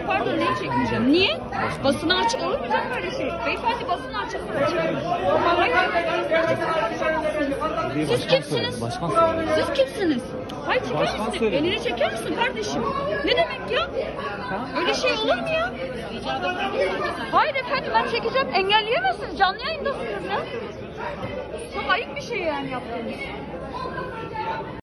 Pardon, neyi çekmeyeceğim? Niye? Basına açık olur mu canım böyle şey? Beyefendi, basına açık bırakın. Siz kimsiniz? Başkan söyledi. Siz kimsiniz? Hayır, çeker Başkan misin? söyledi. Elini çeker misin kardeşim? Ne demek ya? Öyle şey olur mu ya? Hayır efendim, ben çekeceğim. Engelleyemezsiniz. Canlı yayındasınız ya. Çok ayıp bir şey yani yaptığınız.